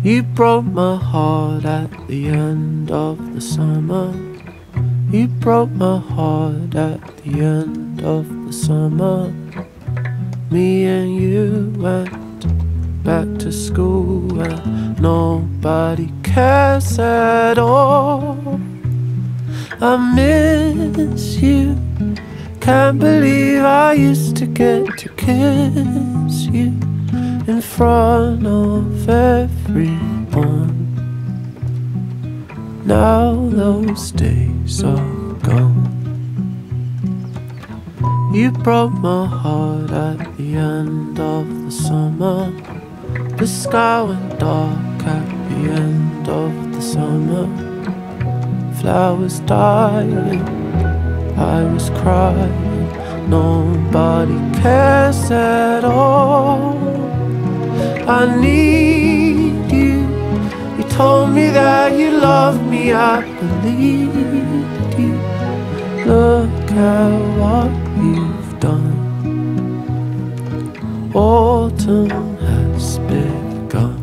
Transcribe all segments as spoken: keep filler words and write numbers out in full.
You broke my heart at the end of the summer. You broke my heart at the end of the summer. Me and you went back to school and nobody cares at all. I miss you. Can't believe I used to get to kiss you in front of everyone. Now those days are gone. You broke my heart at the end of the summer. The sky went dark at the end of the summer. Flowers dying, I was crying. Nobody cares at all. I need you. You told me that you loved me, I believed you. Look at what you've done. Autumn has begun.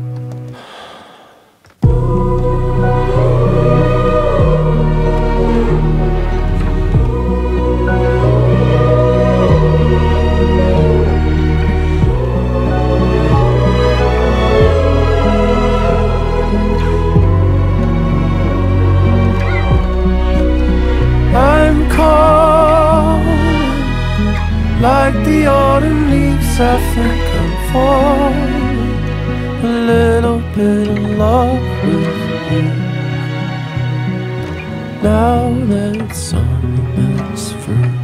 Like the autumn leaves, I think I'm falling. A little bit of love with you. Now that summer's through.